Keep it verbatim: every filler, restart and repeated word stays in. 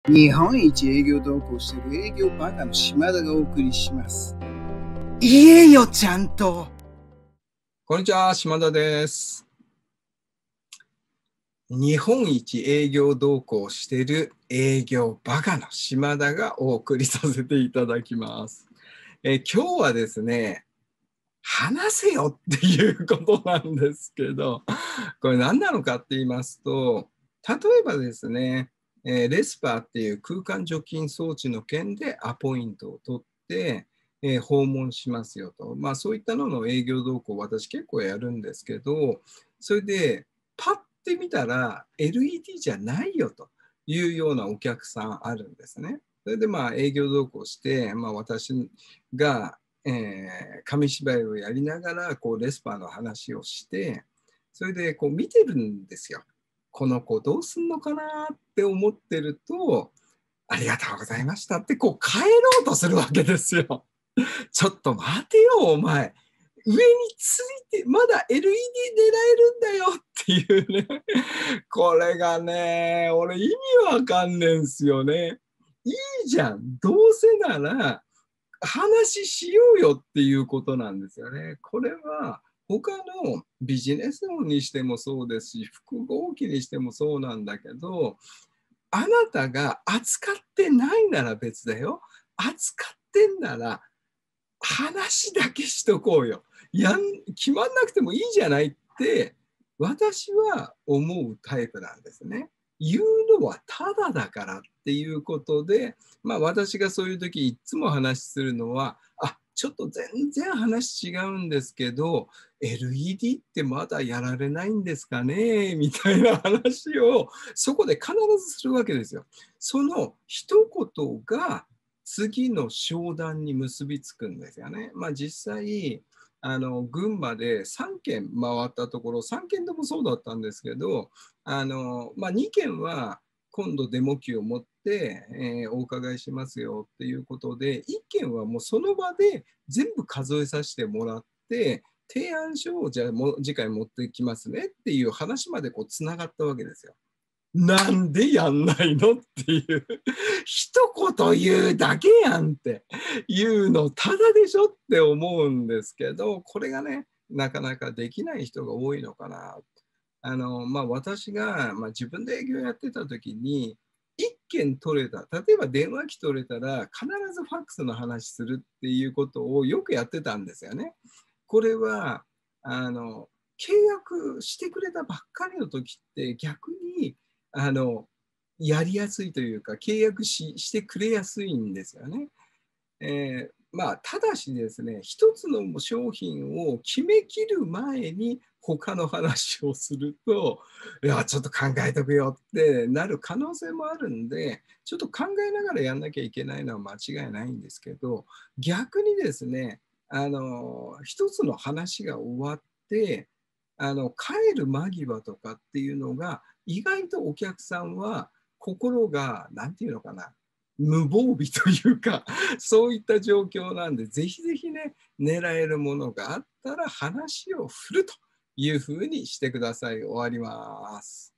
日本一営業同行している営業バカの島田がお送りします。言えよ、ちゃんと。 こんにちは、島田です。日本一営業同行している営業バカの島田がお送りさせていただきます。え今日はですね、話せよっていうことなんですけど、これ何なのかって言いますと、例えばですね、えーレスパーっていう空間除菌装置の件でアポイントを取って、えー訪問しますよと。まあそういったのの営業動向を私結構やるんですけど、それでパッて見たら エルイーディー じゃないよというようなお客さんあるんですね。それでまあ営業動向して、まあ、私がえー紙芝居をやりながらこうレスパーの話をして、それでこう見てるんですよ。この子どうすんのかなって思ってると、ありがとうございましたってこう帰ろうとするわけですよ。ちょっと待てよ、お前。上について、まだ エルイーディー 狙えるんだよっていうね。これがね、俺意味わかんねえんすよね。いいじゃん。どうせなら、話しようよっていうことなんですよね。これは他のビジネスにしてもそうですし、複合機にしてもそうなんだけど、あなたが扱ってないなら別だよ。扱ってんなら話だけしとこうよ。やん決まんなくてもいいじゃないって私は思うタイプなんですね。言うのはただだからっていうことで、まあ、私がそういう時いつも話するのは、あ、ちょっと全然話違うんですけど エルイーディー ってまだやられないんですかねみたいな話をそこで必ずするわけですよ。その一言が次の商談に結びつくんですよね。まあ、実際あの群馬でさんけん回ったところさんけんともそうだったんですけど、あの、まあ、にけんは今度デモ機を持って、えーお伺いしますよっていうことで、いっけんはもうその場で全部数えさせてもらって提案書をじゃあも次回持ってきますねっていう話までこうつながったわけですよ。なんでやんないのっていう一言言うだけやんっていうのただでしょって思うんですけど、これがねなかなかできない人が多いのかな。あのまあ、私が、まあ、自分で営業やってた時にいっけん取れた、例えば電話機取れたら必ずファックスの話するっていうことをよくやってたんですよね。これはあの契約してくれたばっかりの時って逆にあのやりやすいというか契約ししてくれやすいんですよね。えーまあ、ただしですね、一つの商品を決めきる前に他の話をすると、いや、ちょっと考えとくよってなる可能性もあるんで、ちょっと考えながらやんなきゃいけないのは間違いないんですけど、逆にですね、あの、一つの話が終わって、あの、帰る間際とかっていうのが、意外とお客さんは心が、なんていうのかな、無防備というか、そういった状況なんで、ぜひぜひね、狙えるものがあったら話を振るというふうにしてください。終わります。